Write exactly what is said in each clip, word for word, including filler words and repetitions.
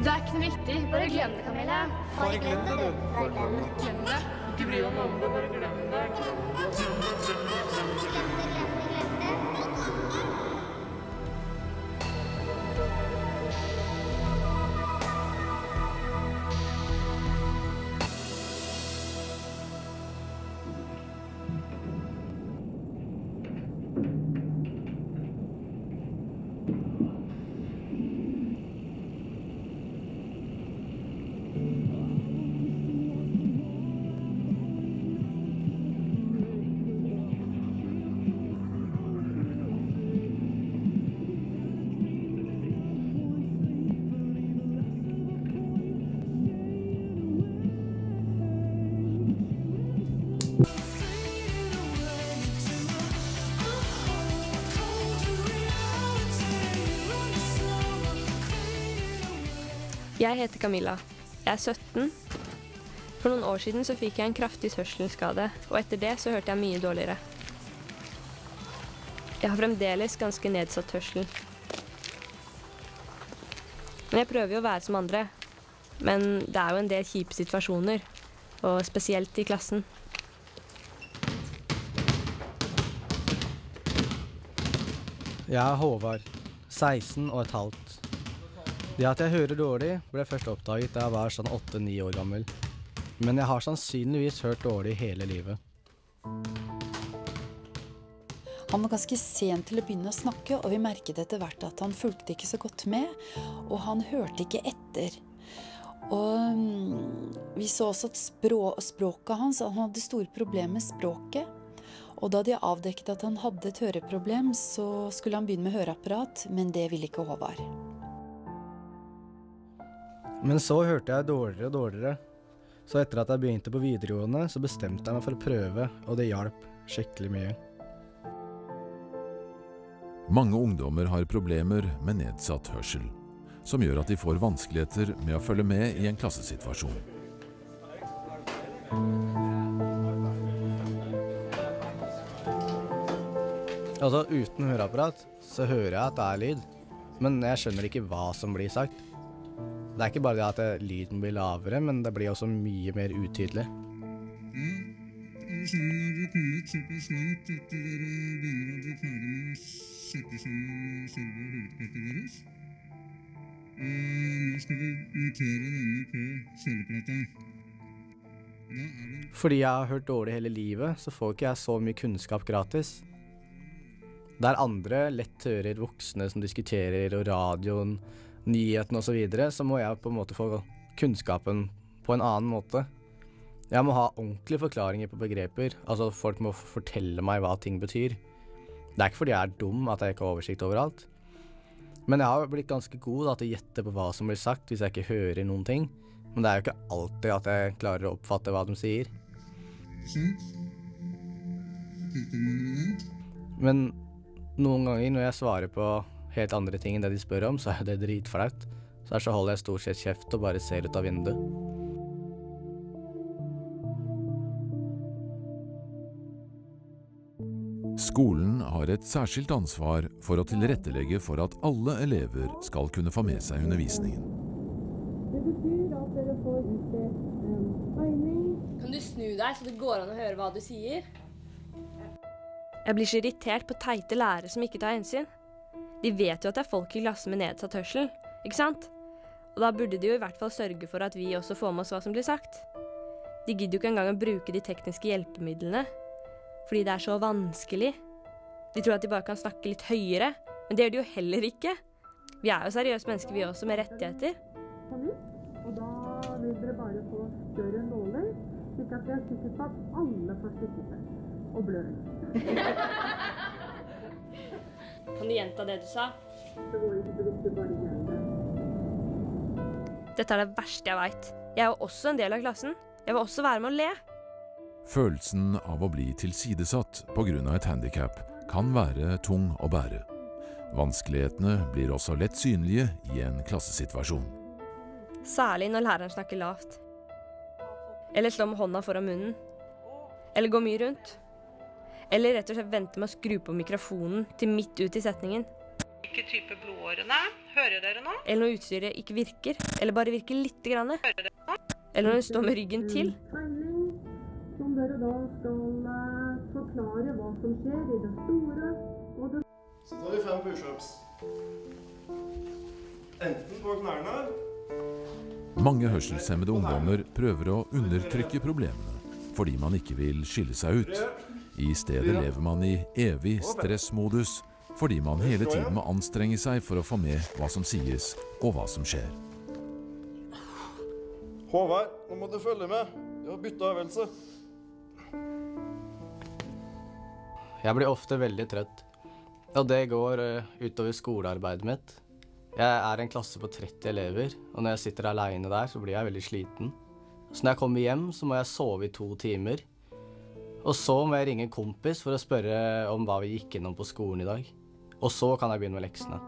Det er ikke noe viktig. Bare glem det, Camilla. Bare glem det, du. Bare glem det. Glem det. Ikke bry deg om det, bare glem det. Glem det, glem det, glem det. Jeg heter Camilla. Jeg er sytten. For noen år siden så fikk jeg en kraftig hørselsskade, og etter det så hørte jeg mye dårligere. Jeg har fremdeles ganske nedsatt hørsel. Men jeg prøver jo å være som andre. Men det er jo en del kjipe situasjoner, og spesielt i klassen. Jeg er Håvard, seksten og et halvt. Det at jeg hører dårlig ble først oppdaget da jeg var sånn åtte ni år gammel. Men jeg har sannsynligvis hørt dårlig hele livet. Han var ganske sent til å begynne å snakke, og vi merket etter hvert at han fulgte ikke så godt med, og han hørte ikke etter. Og um, vi så også at språ, språket hans, han hadde store problemer med språket. Og da de avdekket at han hadde et høreproblem, så skulle han begynne med høreapparat, men det ville ikke Håvard. Men så hørte jeg dårligere og dårligere. Så etter at jeg begynte på videregående, så bestemte jeg meg for å prøve, og det hjalp skikkelig mye. Mange ungdommer har problemer med nedsatt hørsel, som gjør at de får vanskeligheter med å følge med i en klassesituasjon. Altså, uten høreapparat så hører jeg at det er lyd, men jeg skjønner ikke hva som blir sagt. Det er ikke bare det at det, lyden blir lavere, men det blir også mye mer utydelig. Ja, alle sammen har dere kommet såpass langt at dere begynner å bli ferdig med å sette sammen selve hovedkartet deres. Og nå skal vi montere denne på kjøleplata. Da er det... Fordi jeg har hørt dårlig hele livet, så får ikke jeg så mye kunnskap gratis. Der andre lett hører voksne som diskuterer, og radioen, nyheten og så videre, så må jeg på en måte få kunnskapen på en annen måte. Jeg må ha ordentlige forklaringer på begreper, altså folk må fortelle meg hva ting betyr. Det er ikke fordi jeg er dum at jeg ikke har oversikt overalt. Men jeg har blitt ganske god til å gjette på hva som blir sagt hvis jeg ikke hører noen ting. Men det er jo ikke alltid at jeg klarer å oppfatte hva de sier. Sant? Fikk dere med dere det? Men noen ganger når jeg svarer på helt andre ting enn det de spør om, så er det dritflaut. Så her så holder jeg stort sett kjeft og bare ser ut av vinduet. Skolen har et særskilt ansvar for å tilrettelegge for at alle elever skal kunne få med seg undervisningen. Det betyr at dere får utdelt en tegning. Kan du snu deg så det går an å høre hva du sier? Jeg blir så irritert på teite lærere som ikke tar hensyn. De vet jo at det er folk i klassen med nedsatt hørsel, ikke sant? Og da burde de jo i hvert fall sørge for at vi også får med oss hva som blir sagt. De gidder jo ikke engang å bruke de tekniske hjelpemidlene, fordi det er så vanskelig. De tror at de bare kan snakke litt høyere, men det gjør de jo heller ikke. Vi er jo seriøse mennesker vi også, med rettigheter. Og da vil dere bare få større nåler, slik at vi er sikre på at alle får stikke seg og blør. Kan du gjenta det du sa? Det går ikke så viktig bare igjen det. Dette er det verste jeg vet. Jeg er jo også en del av klassen. Jeg vil også være med å le. Følelsen av å bli tilsidesatt på grunn av et handicap kan være tung å bære. Vanskelighetene blir også lett synlige i en klassesituasjon. Særlig når læreren snakker lavt. Eller slår med hånda foran munnen. Eller går mye rundt. Eller rett og slett vente med å skru på mikrofonen til midt ut i setningen. Hvilke type blodårene, Hører dere nå? eller når utstyret ikke virker, eller bare virker litt grann, eller når du står med ryggen til. Tegning, som dere da skal uh, forklare hva som skjer i det store og det... Så tar vi fem push-ups. Enten på knærne. Mange hørselshemmede ungdommer prøver å undertrykke problemene fordi man ikke vil skille seg ut. I stedet lever man i evig stressmodus fordi man hele tiden må anstrenge seg for å få med hva som sies og hva som skjer. Håvard, nå må du følge med. Jeg har byttet øvelse. Jeg blir ofte veldig trøtt, og det går uh, utover skolearbeidet mitt. Jeg er en klasse på tretti elever, og når jeg sitter alene der, så blir jeg veldig sliten. Så når jeg kommer hjem, så må jeg sove i to timer. Og så må jeg ringe en kompis for å spørre om hva vi gikk innom på skolen i dag. Og så kan jeg begynne med leksene.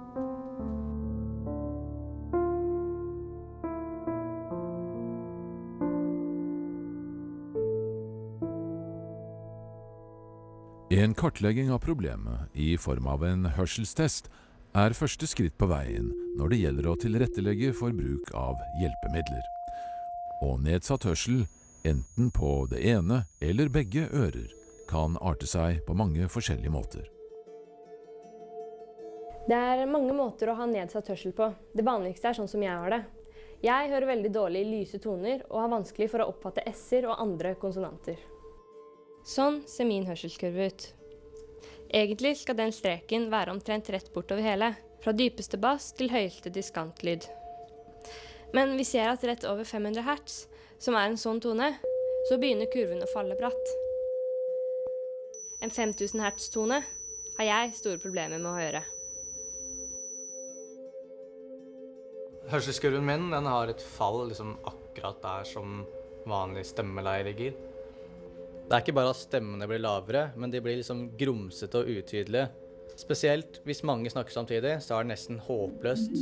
En kartlegging av problemet i form av en hørselstest er første skritt på veien når det gjelder å tilrettelegge for bruk av hjelpemidler. Og nedsatt hørsel, enten på det ene eller begge ører, kan arte seg på mange forskjellige måter. Det er mange måter å ha nedsatt hørsel på. Det vanligste er sånn som jeg har det. Jeg hører veldig dårlig i lyse toner og har vanskelig for å oppfatte s-er og andre konsonanter. Sånn ser min hørselskurve ut. Egentlig skal den streken være omtrent rett bortover hele, fra dypeste bass til høyeste diskantlyd. Men vi ser at rett over fem hundre hertz, som er en sånn tone, så begynner kurven å falle bratt. En fem tusen hertz tone har jeg store problemer med å høre. Hørselskurven min, den har et fall liksom akkurat der som vanlig stemmeleie ligger. Det er ikke bare at stemmene blir lavere, men de blir liksom grumsete og utydelige. Spesielt hvis mange snakker samtidig, så er det nesten håpløst.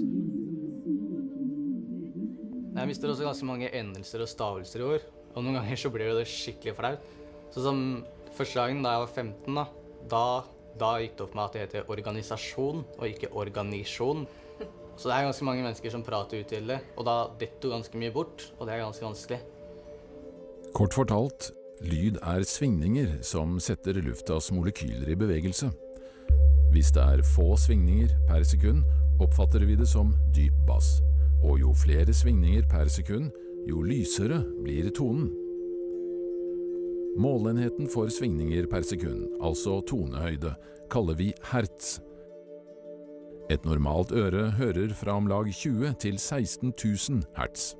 Jeg mister også ganske mange endelser og stavelser i ord, og noen ganger så blir det skikkelig flaut. Så som første dagen da jeg var femten, da, da, da gikk det opp med at det heter organisasjon og ikke organisjon. Så det er ganske mange mennesker som prater utydelig, og da detter ganske mye bort, og det er ganske vanskelig. Kort fortalt, lyd er svingninger som setter luftas molekyler i bevegelse. Hvis det er få svingninger per sekund, oppfatter vi det som dyp bass. Og jo flere svingninger per sekund, jo lysere blir tonen. Målenheten for svingninger per sekund, altså tonehøyde, kaller vi hertz. Et normalt øre hører fra om lag tjue til seksten tusen hertz.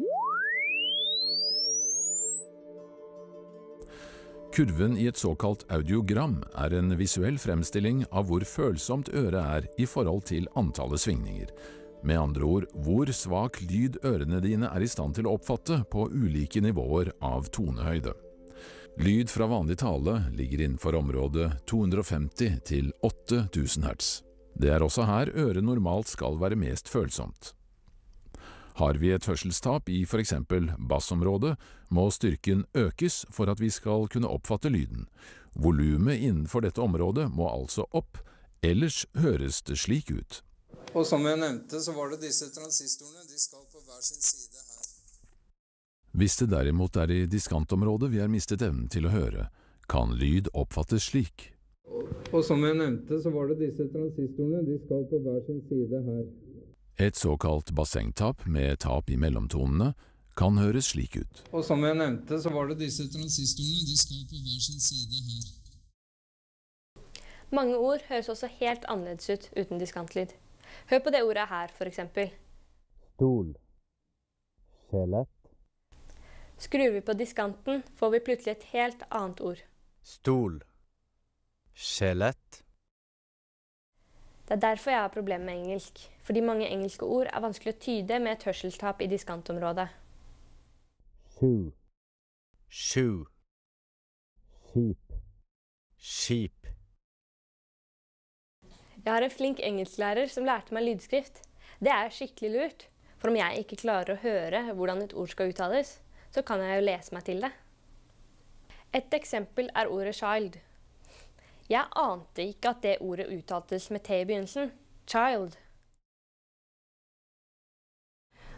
Kurven i et såkalt audiogram er en visuell fremstilling av hvor følsomt øret er i forhold til antallet svingninger. Med andre ord, hvor svak lyd ørene dine er i stand til å oppfatte på ulike nivåer av tonehøyde. Lyd fra vanlig tale ligger innenfor området to hundre femti til åtte tusen hertz. Det er også her øret normalt skal være mest følsomt. Har vi et hørselstap i for eksempel bassområdet, må styrken økes for at vi skal kunne oppfatte lyden. Volumet innenfor dette området må altså opp, ellers høres det slik ut. Og som jeg nevnte, så var det disse transistorene, de skal på hver sin side her. Hvis det derimot er i diskantområdet vi har mistet evnen til å høre, kan lyd oppfattes slik. Og som jeg nevnte, så var det disse transistorene, de skal på hver sin side her. Et såkalt bassengtap med tap i mellomtonene kan høres slik ut. Og som jeg nevnte, så var det disse transistorene, de skal på hver sin side her. Mange ord høres også helt annerledes ut uten diskantlyd. Hør på det ordet her, for eksempel. Stol. Skjelett. Skrur vi på diskanten, får vi plutselig et helt annet ord. Stol. Skjelett. Det er derfor jeg har problemer med engelsk, fordi mange engelske ord er vanskelig å tyde med et hørselstap i diskantområdet. Sju. Sju. Skip. Skip. Jeg har en flink engelsklærer som lærte meg lydskrift. Det er skikkelig lurt, for om jeg ikke klarer å høre hvordan et ord skal uttales, så kan jeg jo lese meg til det. Et eksempel er ordet child. Jeg ante ikke at det ordet uttaltes med T i begynnelsen. Child.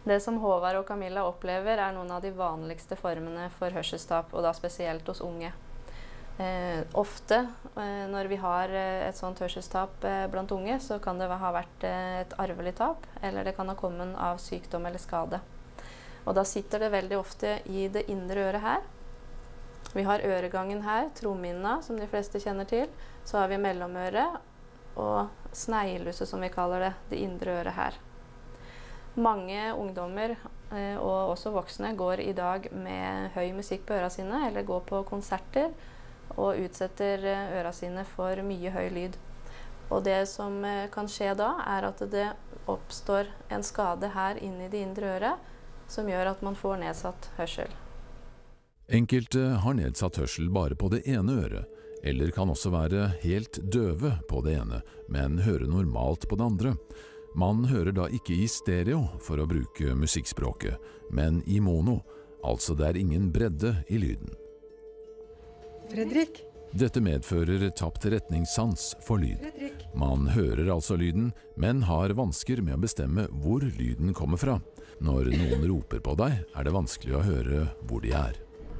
Det som Håvard og Camilla opplever er noen av de vanligste formene for hørselstap, og da spesielt hos unge. Eh, ofte eh, når vi har eh, et sånt hørselstap eh, blant unge, så kan det ha vært eh, et arvelig tap, eller det kan ha kommet av sykdom eller skade. Og da sitter det veldig ofte i det indre øret her. Vi har øregangen her, trommehinna, som de fleste kjenner til. Så har vi mellomøret og sneglehuset, som vi kaller det, det indre øret her. Mange ungdommer eh, og også voksne går i dag med høy musikk på ørene sine, eller går på konserter, og utsetter øra sine for mye høy lyd. Og det som kan skje da, er at det oppstår en skade her inne i det indre øret, som gjør at man får nedsatt hørsel. Enkelte har nedsatt hørsel bare på det ene øret, eller kan også være helt døve på det ene, men høre normalt på det andre. Man hører da ikke i stereo, for å bruke musikkspråket, men i mono, altså det er ingen bredde i lyden. Fredrik. Dette medfører tapt retningssans for lyd. Fredrik. Man hører altså lyden, men har vansker med å bestemme hvor lyden kommer fra. Når noen roper på deg, er det vanskelig å høre hvor de er.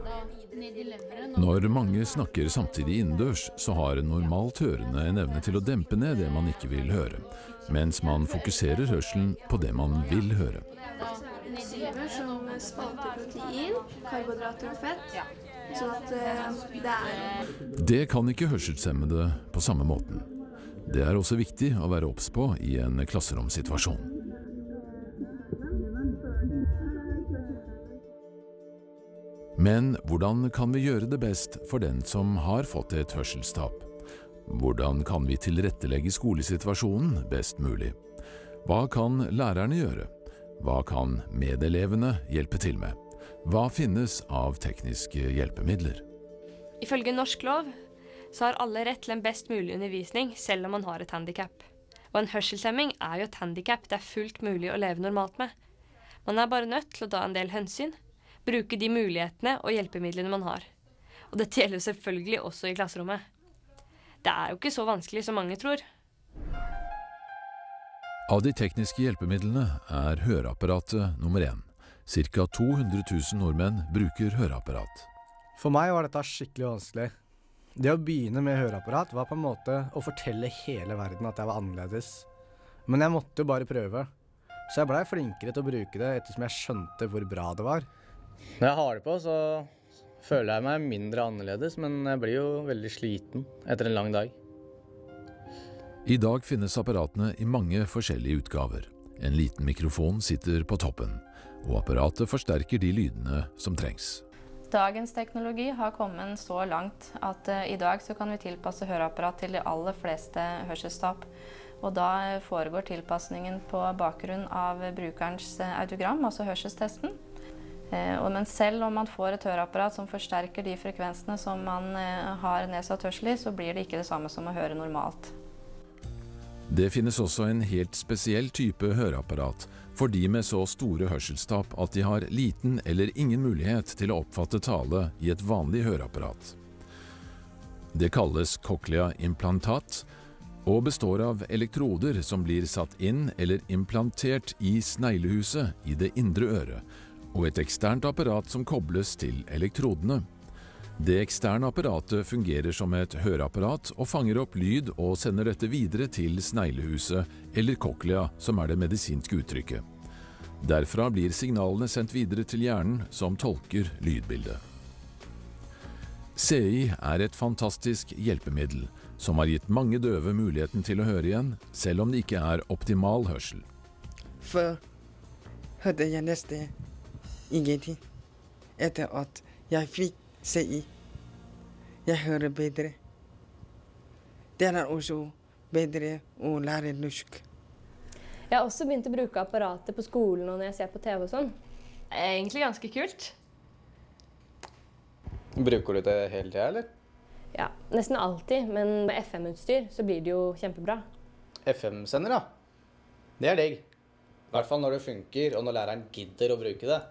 Når mange snakker samtidig innendørs, så har normalt hørende en evne til å dempe ned det man ikke vil høre, mens man fokuserer hørselen på det man vil høre. Enzymer som spalter protein, karbohydrater og fett. Sånn at det er... Det kan ikke hørselshemmede på samme måten. Det er også viktig å være obs på i en klasseromsituasjon. Men hvordan kan vi gjøre det best for den som har fått et hørselstap? Hvordan kan vi tilrettelegge skolesituasjonen best mulig? Hva kan lærerne gjøre? Hva kan medelevene hjelpe til med? Hva finnes av tekniske hjelpemidler? Ifølge norsk lov så har alle rett til en best mulig undervisning, selv om man har et handicap. Og en hørselshemming er jo et handicap det er fullt mulig å leve normalt med. Man er bare nødt til å ta en del hensyn, bruke de mulighetene og hjelpemidlene man har. Og dette gjelder selvfølgelig også i klasserommet. Det er jo ikke så vanskelig som mange tror. Av de tekniske hjelpemidlene er høreapparatet nummer én. Cirka to hundre tusen nordmenn bruker høreapparat. For meg var dette skikkelig vanskelig. Det å begynne med høreapparat var på en måte å fortelle hele verden at jeg var annerledes. Men jeg måtte jo bare prøve. Så jeg ble flinkere til å bruke det ettersom jeg skjønte hvor bra det var. Når jeg har det på, så føler jeg meg mindre annerledes, men jeg blir jo veldig sliten etter en lang dag. I dag finnes apparatene i mange forskjellige utgaver. En liten mikrofon sitter på toppen, og apparatet forsterker de lydene som trengs. Dagens teknologi har kommet så langt at uh, i dag så kan vi tilpasse høreapparat til de aller fleste hørselstap. Og da foregår tilpasningen på bakgrunn av brukerens audiogram, altså hørselstesten. Uh, og men selv om man får et høreapparat som forsterker de frekvensene som man uh, har nedsatt hørsel i, så blir det ikke det samme som å høre normalt. Det finnes også en helt spesiell type høreapparat for de med så store hørselstap at de har liten eller ingen mulighet til å oppfatte tale i et vanlig høreapparat. Det kalles cochlea-implantat og består av elektroder som blir satt inn eller implantert i sneglehuset i det indre øret, og et eksternt apparat som kobles til elektrodene. Det eksterne apparatet fungerer som et høreapparat og fanger opp lyd og sender dette videre til sneglehuset, eller cochlea, som er det medisinske uttrykket. Derfra blir signalene sendt videre til hjernen, som tolker lydbildet. C I er et fantastisk hjelpemiddel, som har gitt mange døve muligheten til å høre igjen, selv om det ikke er optimal hørsel. Før hørte jeg nesten ingenting. Etter at jeg fikk C I. Jeg hører bedre. Det er også bedre å lære norsk. Jeg har også begynt å bruke apparatet på skolen og når jeg ser på T V og sånn. Det er egentlig ganske kult. Bruker du det hele tiden, eller? Ja, nesten alltid, men med F M-utstyr så blir det jo kjempebra. F M-sender, da. Det er digg. I hvert fall når det funker, og når læreren gidder å bruke det.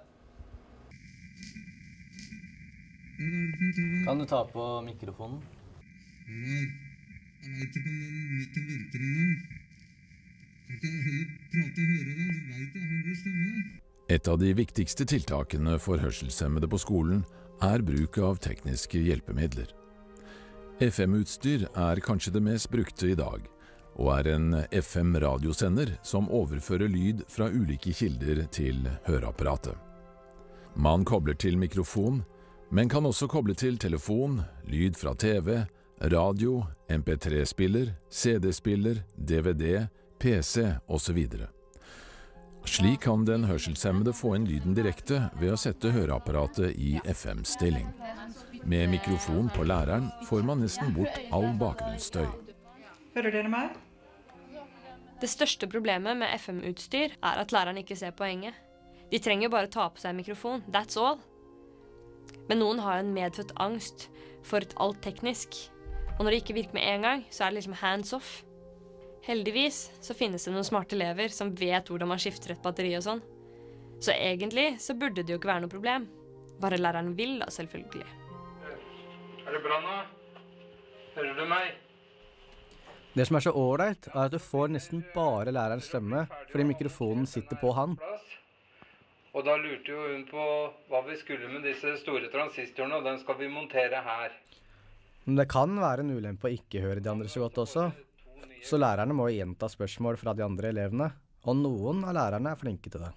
Kan du ta på mikrofonen? Nei, jeg vet ikke om den mikken virker engang. Kan ikke heller prate og høre da, du vet jeg har god stemme. Et av de viktigste tiltakene for hørselshemmede på skolen er bruk av tekniske hjelpemidler. F M-utstyr er kanskje det mest brukte i dag, og er en F M-radiosender som overfører lyd fra ulike kilder til høreapparatet. Man kobler til mikrofon, men kan også koble til telefon, lyd fra T V, radio, M P tre spiller, C D-spiller, D V D, P C og så videre. Slik kan den hørselshemmede få inn lyden direkte ved å sette høreapparatet i F M-stilling. Med mikrofon på læreren får man nesten bort all bakgrunnsstøy. Hører dere meg? Det største problemet med F M-utstyr er at læreren ikke ser poenget. De trenger bare ta på seg mikrofon, that's all. Men noen har en medfødt angst for alt teknisk. Og når det ikke virker med en gang, så er det liksom hands off. Heldigvis så finnes det noen smarte elever som vet hvordan man skifter et batteri og sånn. Så egentlig så burde det jo ikke være noe problem. Bare læreren vil da, selvfølgelig. Er det bra nå? Hører du meg? Det som er så ålreit, er at du får nesten bare lærerens stemme, fordi mikrofonen sitter på han. Og da lurte jo hun på hva vi skulle med disse store transistorene, og den skal vi montere her. Men det kan være en ulempe å ikke høre de andre så godt også. Så lærerne må gjenta spørsmål fra de andre elevene, og noen av lærerne er flinke til det.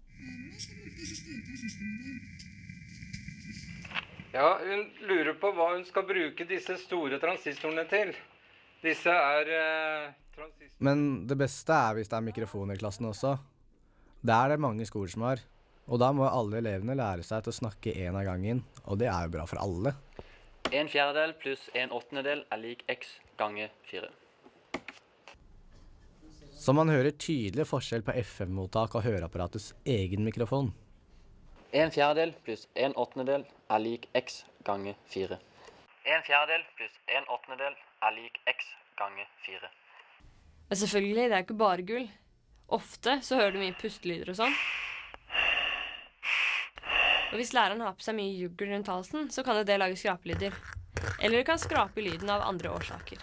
Ja, hun lurer på hva hun skal bruke disse store transistorene til. Disse er eh, transistor... Men det beste er hvis det er mikrofon i klassen også. Det er det mange skoler som har. Og da må alle elevene lære seg til å snakke en av gangen, og det er jo bra for alle. En fjerdedel pluss en åttendedel er lik x ganger fire. Så man hører tydelig forskjell på F M-mottak og høreapparatets egen mikrofon. En fjerdedel pluss en åttendedel er lik x ganger fire. En fjerdedel pluss en åttendedel er lik x ganger fire. Men selvfølgelig, det er ikke bare gull. Ofte så hører du mye pustelyder og sånn. Og hvis læreren har på seg mye juggel rundt halsen, så kan det lage skrapelyder. Eller det kan skrape lyden av andre årsaker.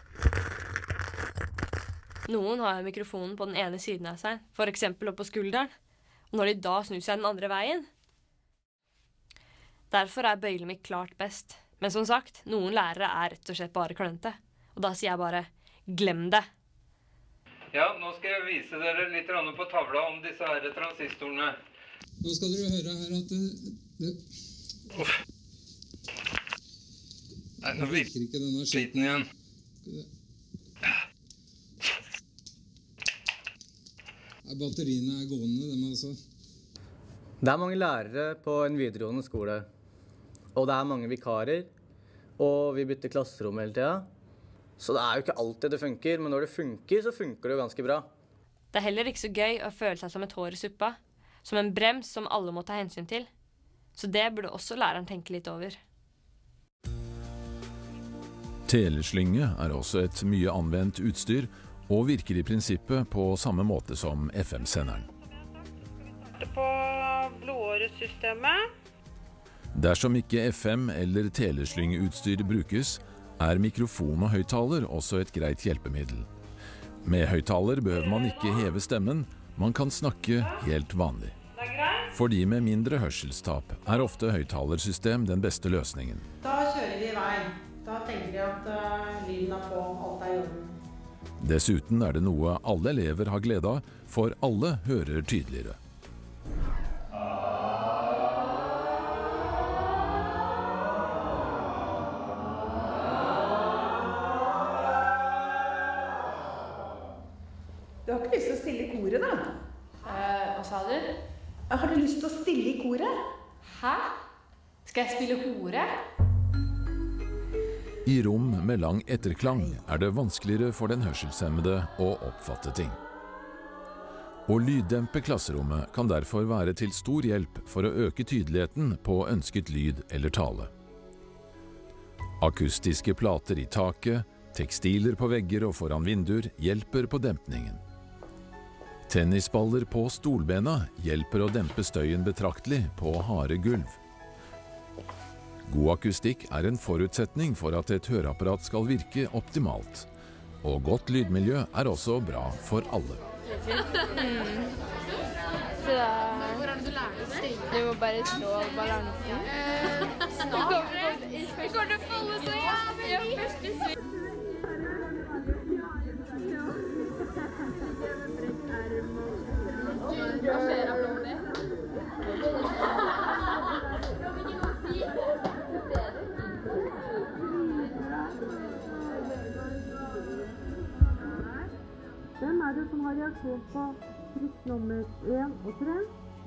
Noen har mikrofonen på den ene siden av seg, for eksempel opp på skulderen, og når de da snur seg den andre veien. Derfor er bøylen min klart best. Men som sagt, noen lærere er rett og slett bare klønete. Og da sier jeg bare, glem det. Ja, nå skal jeg vise dere litt på tavla om disse her transistorene. Nå skal dere høre her at det... det... Nei, nå virker ikke denne skiten igjen. Batteriene er gående, dem altså. Det er mange lærere på en videregående skole, og det er mange vikarer, og vi bytter klasserom hele tiden. Så det er jo ikke alltid det funker, men når det funker, så funker det jo ganske bra. Det er heller ikke så gøy å føle seg som et hår i suppa, som en brems som alle må ta hensyn til. Så det burde også læreren tenke litt over. Teleslynge er også et mye anvendt utstyr, og virker i prinsippet på samme måte som F M-senderen. På blodåresystemet. Dersom ikke F M- eller teleslyngeutstyr brukes, er mikrofon og høyttaler også et greit hjelpemiddel. Med høyttaler behøver man ikke heve stemmen, man kan snakke helt vanlig. For de med mindre hørselstap er ofte høyttalersystem den beste løsningen. Da kjører vi i vei. Da tenker de at uh, lyden er på, alt er i orden. Dessuten er det noe alle elever har glede av, for alle hører tydeligere. Du har ikke lyst til å stille i koret, da? Eh, hva sa du? Har du lyst til å stille i koret? Hæ? Skal jeg spille hore? I rom med lang etterklang er det vanskeligere for den hørselshemmede å oppfatte ting. Å lyddempe klasserommet kan derfor være til stor hjelp for å øke tydeligheten på ønsket lyd eller tale. Akustiske plater i taket, tekstiler på vegger og foran vinduer hjelper på dempningen. Tennisballer på stolbena hjelper å dempe støyen betraktelig på harde gulv. God akustikk er en forutsetning for at et høreapparat skal virke optimalt. Og godt lydmiljø er også bra for alle. Mm. Så Du må bare stå balansen. Snart. Vi kommer til å falle så jævlig. Ja, første sving. Hva skjer av blodet? Hvem er det som har reagert på trykk nummer én og tre?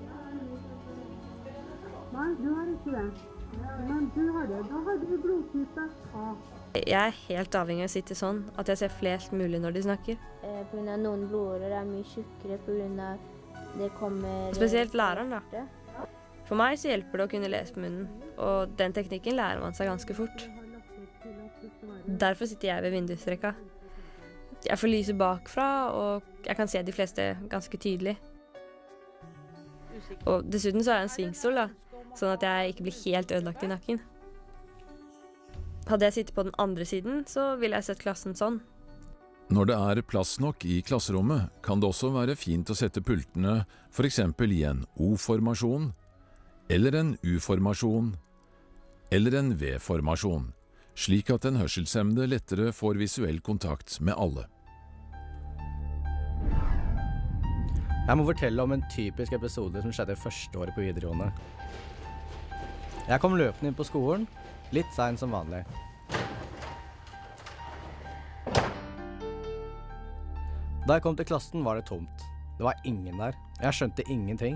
Nei, du har ikke det. Men du har det. Da har du blodtype A. Jeg er helt avhengig av å sitte sånn, at jeg ser flest mulig når de snakker. Eh, på grunn av noen blodårer er mye tjukkere på grunn av det kommer... Spesielt læreren da. For meg så hjelper det å kunne lese på munnen, og den teknikken lærer man seg ganske fort. Derfor sitter jeg ved vindusrekka. Jeg får lyse bakfra, og jeg kan se de fleste ganske tydelig. Og dessuten så har jeg en svingstol da, sånn at jeg ikke blir helt ødelagt i nakken. Hadde jeg sittet på den andre siden, så ville jeg sett klassen sånn. Når det er plass nok i klasserommet, kan det også være fint å sette pultene for eksempel i en O-formasjon, eller en U-formasjon, eller en V-formasjon, slik at den hørselshemmede lettere får visuell kontakt med alle. Jeg må fortelle om en typisk episode som skjedde første året på videregående. Jeg kom løpende inn på skolen, litt sent som vanlig. Da jeg kom til klassen var det tomt. Det var ingen der. Jeg skjønte ingenting.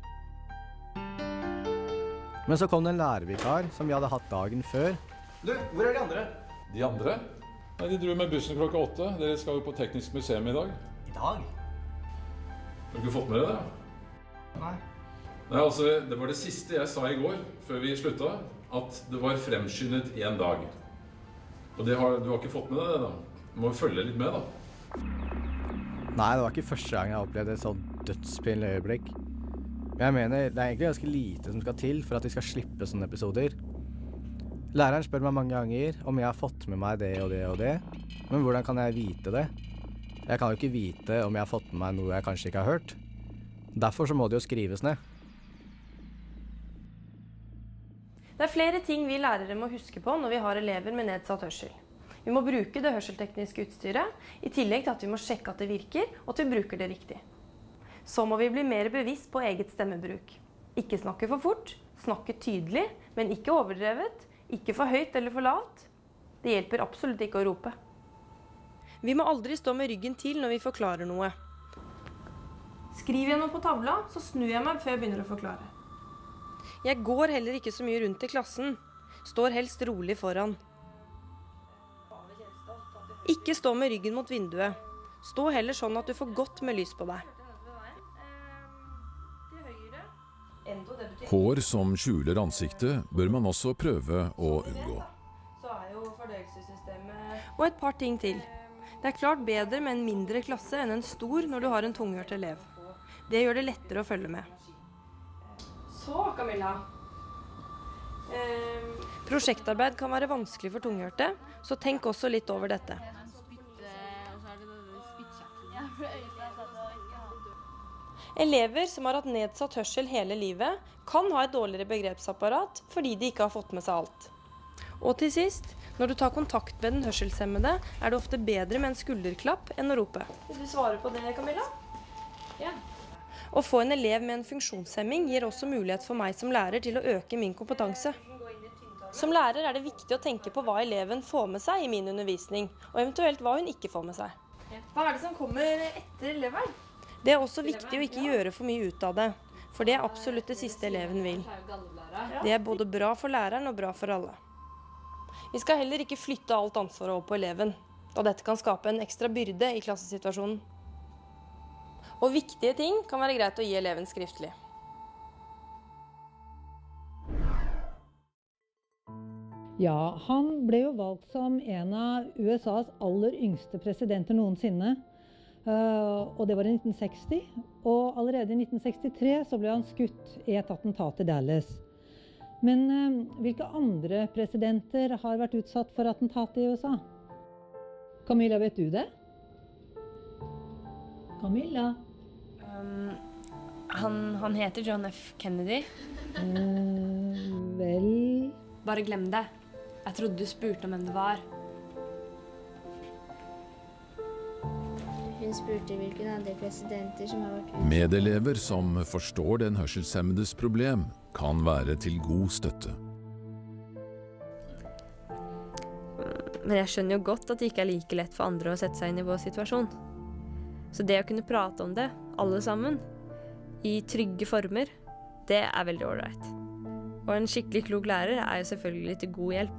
Men så kom det en lærervikar som vi hadde hatt dagen før. Du, hvor er de andre? De andre? Nei, de dro med bussen klokka åtte. Dere skal jo på Teknisk museum i dag. I dag? Har du ikke fått med deg det? Nei. Nei, altså, det var det siste jeg sa i går, før vi slutta, at det var fremskyndet en dag. Og det har, du har ikke fått med deg det da? Du må følge litt med da. Nei, det var ikke første gang jeg opplevde et sånn dødspinlig øyeblikk. Men jeg mener, det er egentlig ganske lite som skal til for at vi skal slippe sånne episoder. Læreren spør meg mange ganger om jeg har fått med meg det og det og det, men hvordan kan jeg vite det? Jeg kan jo ikke vite om jeg har fått med meg noe jeg kanskje ikke har hørt. Derfor så må det jo skrives ned. Det er flere ting vi lærere må huske på når vi har elever med nedsatt hørsel. Vi må bruke det hørseltekniske utstyret, i tillegg til at vi må sjekke at det virker, og at vi bruker det riktig. Så må vi bli mer bevisst på eget stemmebruk. Ikke snakke for fort, snakke tydelig, men ikke overdrevet, ikke for høyt eller for lavt. Det hjelper absolutt ikke å rope. Vi må aldri stå med ryggen til når vi forklarer noe. Skriver jeg noe på tavla, så snur jeg meg før jeg begynner å forklare. Jeg går heller ikke så mye rundt i klassen. Står helst rolig foran. Ikke stå med ryggen mot vinduet. Stå heller sånn at du får godt med lys på deg. Hår som skjuler ansiktet bør man også prøve å unngå. Og et par ting til. Det er klart bedre med en mindre klasse enn en stor når du har en tunghørt elev. Det gjør det lettere å følge med. Så, Camilla. Eh, prosjektarbeid kan være vanskelig for tunghørte, så tenk også litt over dette. Elever som har hatt nedsatt hørsel hele livet, kan ha et dårligere begrepsapparat fordi de ikke har fått med seg alt. Og til sist, når du tar kontakt med den hørselshemmede, er det ofte bedre med en skulderklapp enn å rope. Vil du svare på det, Camilla? Ja. Å få en elev med en funksjonshemming gir også mulighet for meg som lærer til å øke min kompetanse. Som lærer er det viktig å tenke på hva eleven får med seg i min undervisning, og eventuelt hva hun ikke får med seg. Hva er det som kommer etter eleveren? Det er også viktig å ikke gjøre for mye ut av det, for det er absolutt det siste eleven vil. Det er både bra for læreren og bra for alle. Vi skal heller ikke flytte alt ansvaret over på eleven, da dette kan skape en ekstra byrde i klassesituasjonen. Og viktige ting kan være greit å gi eleven skriftlig. Ja, han ble jo valgt som en av U S A's aller yngste presidenter noensinne. Uh, og det var i nitten seksti, og allerede i nitten sekstitre så ble han skutt i et attentat i Dallas. Men uh, hvilke andre presidenter har vært utsatt for attentat i U S A? Camilla, vet du det? Camilla? Um, Han, han heter John F. Kennedy. Mm, vel... Bare glem det. Jeg trodde du spurte om hvem det var. Hun spurte hvilken andre presidenter som har vært ute. Medelever som forstår den hørselshemmedes problem, kan være til god støtte. Men jeg skjønner jo godt at det ikke er like lett for andre å sette seg inn i vår situasjon. Så det å kunne prate om det, alle sammen, i trygge former, det er veldig ålreit. Og en skikkelig klok lærer er jo selvfølgelig til god hjelp.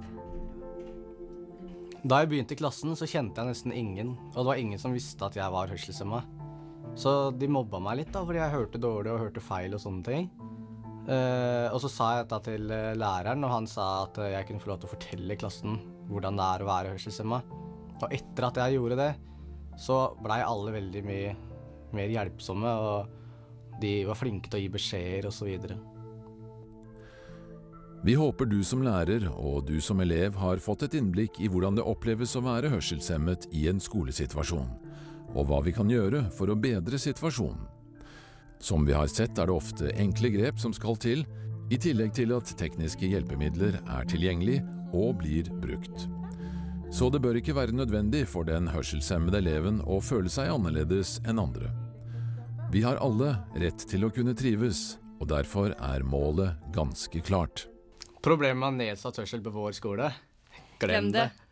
Da jeg begynte i klassen, så kjente jeg nesten ingen, og det var ingen som visste at jeg var hørselshemmet. Så de mobba meg litt da, fordi jeg hørte dårlig og hørte feil og sånne ting. Uh, og så sa jeg dette til læreren, og han sa at jeg kunne få lov til å fortelle klassen hvordan det er å være hørselshemmet. Og etter at jeg gjorde det, så ble alle veldig mye mer hjelpsomme, og de var flinke til å gi beskjeder og så videre. Vi håper du som lærer og du som elev har fått et innblikk i hvordan det oppleves å være hørselshemmet i en skolesituasjon, og hva vi kan gjøre for å bedre situasjonen. Som vi har sett er det ofte enkle grep som skal til, i tillegg til at tekniske hjelpemidler er tilgjengelig og blir brukt. Så det bør ikke være nødvendig for den hørselshemmede eleven å føle seg annerledes enn andre. Vi har alle rett til å kunne trives, og derfor er målet ganske klart. Problemet med nedsatt hørsel på vår skole? Glem det.